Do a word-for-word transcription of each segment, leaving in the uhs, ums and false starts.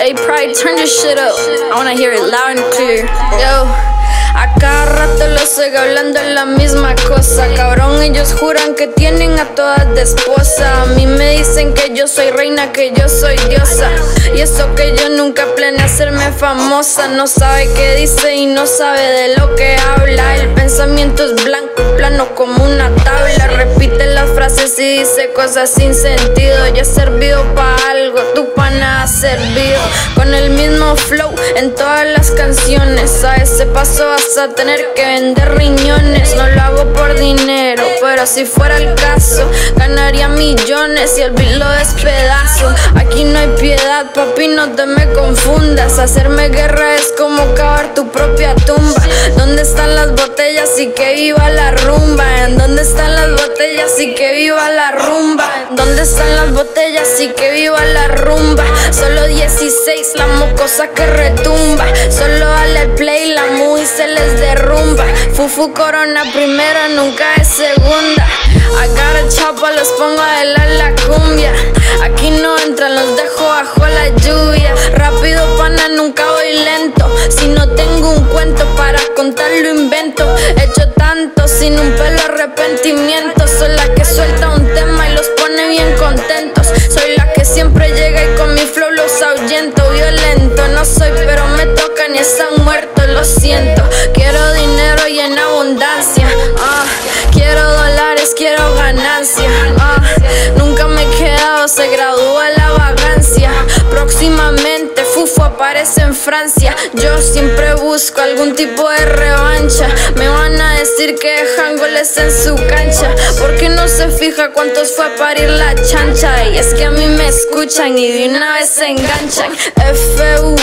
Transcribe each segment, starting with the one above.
Hey, Pride, turn this shit up. I wanna hear it loud and clear. Yo. A cada rato los oigo hablando la misma cosa. Cabrón, ellos juran que tienen a todas de esposa. A mí me dicen que yo soy reina, que yo soy diosa. Y eso que yo nunca planeé hacerme famosa. No sabe qué dice y no sabe de lo que habla. El pensamiento es blanco y plano como una tabla. Repite las frases y dice cosas sin sentido. Ya he servido pa' algo, tú pa' nada has servido. Con el mismo flow en todas las canciones. A ese paso vas a tener que vender riñones. No lo hago por dinero, pero si fuera el caso ganaría millones y el beat lo despedazo. Aquí no hay piedad, papi, no te me confundas. Hacerme guerra es como cavar tu propia tumba. ¿Dónde están las botellas y que viva la rumba? ¿En dónde están las botellas y que viva la rumba? ¿Dónde están las botellas y que viva la rumba? Solo dieciséis, la mocosa que retumba. Solo dale al play, la movie se les derrumba. Fufu Corona primera, nunca es segunda. Acá el chapa los pongo a bailar la cumbia. Aquí no entran, los dejo bajo la lluvia. Rápido pana, nunca voy lento. Si no tengo un cuento para contar lo invento. He hecho tanto sin un pelo arrepentimiento. Soy la que suelta un tema y los pone bien contentos. Soy la que siempre llega y con mi flow los ahuyento. Violento no soy, pero me tocan y están muertos, lo siento. Quiero dinero y en abundancia, ah. Quiero dólares, quiero ganancia, ah. Nunca me he quedado, se gradúa la vagancia. Próximamente Fufu aparece en Francia. Yo siempre busco algún tipo de revancha. Me van a decir que dejan goles en su cancha, porque no se fija cuántos fue a parir la chancha. Y es que a mí me escuchan y de una vez se enganchan. F U,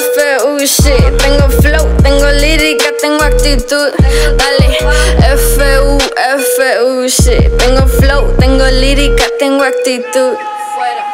F U, shit. Tengo flow, tengo lírica, tengo actitud. Dale, F U, F U, shit. Tengo flow, tengo lírica, tengo actitud. Fuera.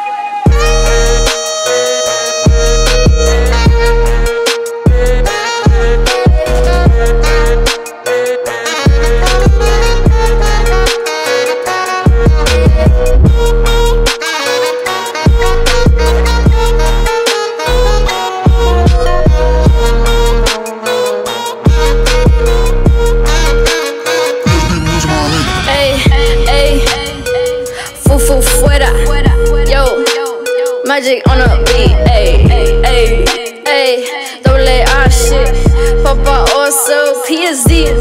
Fufu fuera, yo, Magic on a beat, ayy, ayy, ayy, double A shit, Papa Oso, P S D.